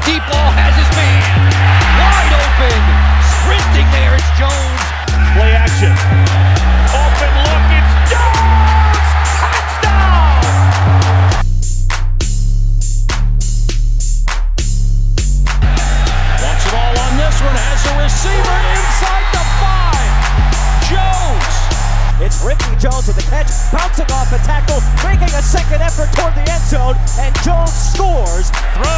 Deep ball has his man. Wide open. Sprinting there, it's Jones. Play action. Open look, it's Jones! Touchdown! Wants it all on this one. Has a receiver inside the 5. Jones! It's Ricky Jones with the catch, bouncing off a tackle, making a second effort toward the end zone, and Jones scores. Throw